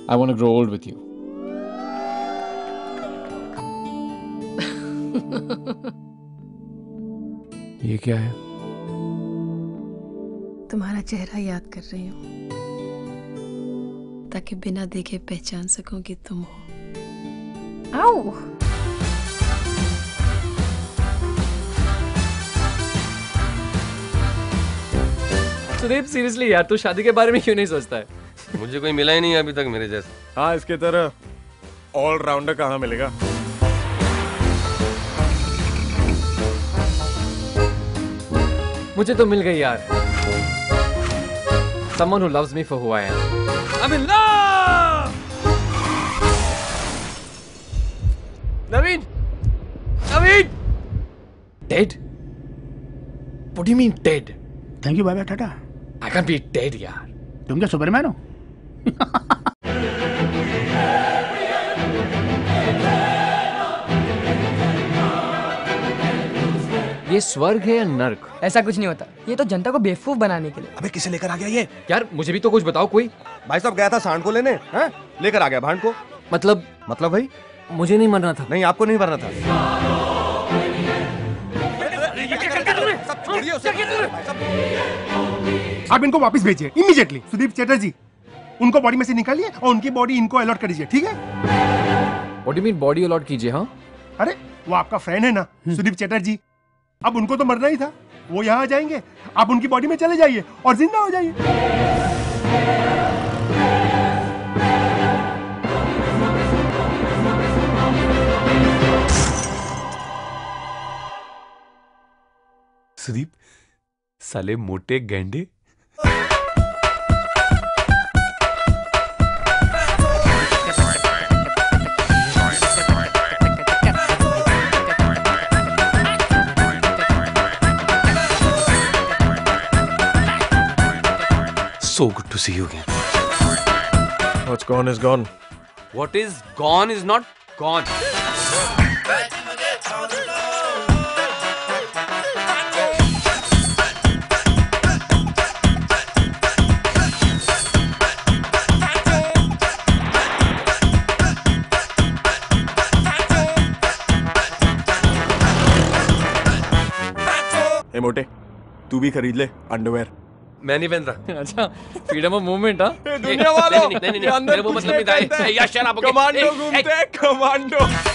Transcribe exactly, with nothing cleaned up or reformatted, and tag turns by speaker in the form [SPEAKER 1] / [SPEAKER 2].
[SPEAKER 1] I want to grow old with you. ये क्या है?
[SPEAKER 2] तुम्हारा चेहरा याद कर रही हूँ ताकि बिना देखे पहचान सकूं कि तुम हो। आओ।
[SPEAKER 1] सुदीप सीरियसली यार, तू शादी के बारे में क्यों नहीं सोचता है?
[SPEAKER 3] मुझे कोई मिला ही नहीं अभी तक मेरे जैसा।
[SPEAKER 4] हाँ, इसके तरह ऑल राउंडर कहाँ मिलेगा?
[SPEAKER 1] मुझे तो मिल गई यार। Someone who loves me for who I am. I'm in love! Naveen! Naveen! Dead? What do you mean dead?
[SPEAKER 5] Thank you, bye bye, tata.
[SPEAKER 1] I can't be dead यार।
[SPEAKER 5] तुम क्या सुपरमैन हो?
[SPEAKER 1] ये स्वर्ग है या नर्क?
[SPEAKER 6] ऐसा कुछ नहीं होता, ये तो जनता को बेवकूफ बनाने के लिए।
[SPEAKER 4] अबे किसे लेकर आ गया ये?
[SPEAKER 1] यार मुझे भी तो कुछ बताओ कोई।
[SPEAKER 4] भाई साहब गया था सांड को लेने, हैं? लेकर आ गया भांड को।
[SPEAKER 1] मतलब
[SPEAKER 4] मतलब भाई
[SPEAKER 1] मुझे नहीं मरना था।
[SPEAKER 4] नहीं, आपको नहीं मरना था।
[SPEAKER 7] आप इनको वापस भेजिए इमीडिएटली। सुदीप चैटर्जी, उनको बॉडी में से निकालिए और उनकी बॉडी इनको अलॉट कर दीजिए, ठीक है?
[SPEAKER 1] What do you mean body allot कीजिए? हाँ,
[SPEAKER 7] अरे वो आपका फ्रेंड है ना सुदीप चैटर्जी, अब उनको तो मरना ही था, वो यहाँ आ जाएंगे, आप उनकी बॉडी में चले जाइए और जिंदा हो जाइए।
[SPEAKER 4] सुदीप साले मोटे गैंडे। So good to see you again. What's gone is gone.
[SPEAKER 3] What is gone is not gone.
[SPEAKER 4] ए मोटे, तू भी खरीद ले अंडरवेयर।
[SPEAKER 3] मैं नहीं पहन रहा।
[SPEAKER 1] अच्छा, फ्रीडम ऑफ मूवमेंट। हाँ,
[SPEAKER 4] दुनिया वालों,
[SPEAKER 3] नहीं नहीं नहीं, नहीं, नहीं, मेरा वो मतलब नहीं था। यार शराब।
[SPEAKER 4] कमांडो घूमते हैं, कमांडो।